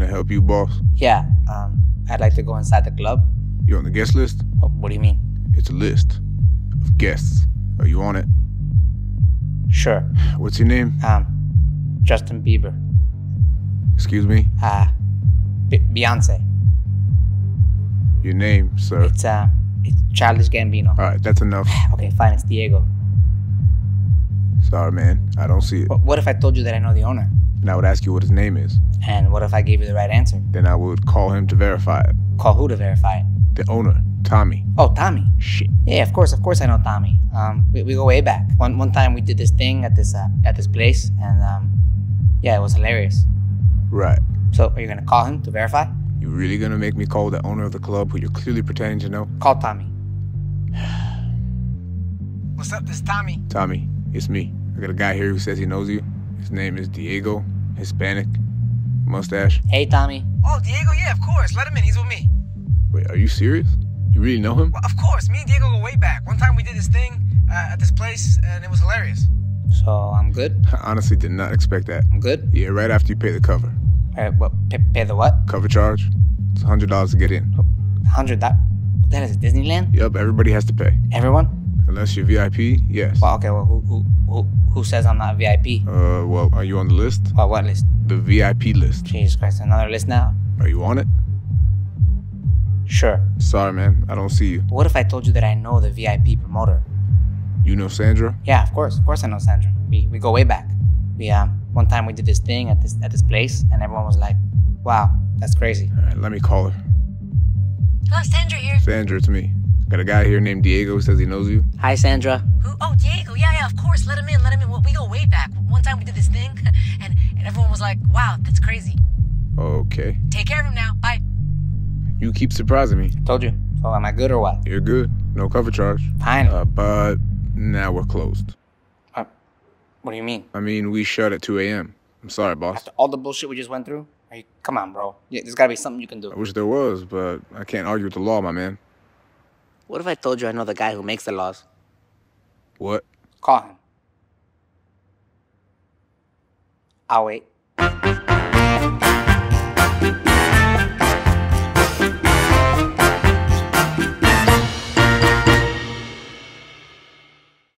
I help you, boss? Yeah, I'd like to go inside the club. You on the guest list? What do you mean? It's a list of guests. Are you on it? Sure. What's your name? Justin Bieber. Excuse me? Beyonce. Your name, sir? It's Childish Gambino. All right, that's enough. Okay, fine, it's Diego. Sorry, man. I don't see it. What if I told you that I know the owner? And I would ask you what his name is. And what if I gave you the right answer? Then I would call him to verify it. Call who to verify it? The owner, Tommy. Oh, Tommy. Shit. Yeah, of course I know Tommy. We go way back. One time we did this thing at this place, and yeah, it was hilarious. Right. So are you gonna call him to verify? You really gonna make me call the owner of the club who you're clearly pretending to know? Call Tommy. What's up, this is Tommy. Tommy, it's me. I got a guy here who says he knows you. His name is Diego, Hispanic, mustache. Hey, Tommy. Oh, Diego, yeah, of course. Let him in. He's with me. Wait, are you serious? You really know him? Well, of course. Me and Diego go way back. One time we did this thing at this place, and it was hilarious. So I'm good? I honestly did not expect that. I'm good? Yeah, right after you pay the cover. All right, well, pay the what? Cover charge? It's $100 to get in. $100? That is Disneyland? Yup, everybody has to pay. Everyone? Unless you're VIP, yes. Well, okay, well, who says I'm not VIP? Well, are you on the list? Well, what list? The VIP list. Jesus Christ, another list now? Are you on it? Sure. Sorry, man, I don't see you. What if I told you that I know the VIP promoter? You know Sandra? Yeah, of course I know Sandra. We go way back. One time we did this thing at this place, and everyone was like, wow, that's crazy. All right, let me call her. Hello, Sandra here. Sandra, it's me. Got a guy here named Diego who says he knows you. Hi, Sandra. Who? Oh, Diego. Yeah, of course. Let him in. Well, we go way back. One time we did this thing, and everyone was like, wow, that's crazy. Okay. Take care of him now. Bye. You keep surprising me. Told you. So am I good or what? You're good. No cover charge. Fine. But now we're closed. What do you mean? I mean, we shut at 2 a.m. I'm sorry, boss. After all the bullshit we just went through? Come on, bro. Yeah, there's gotta be something you can do. I wish there was, but I can't argue with the law, my man. What if I told you I know the guy who makes the laws? What? Call him. I'll wait.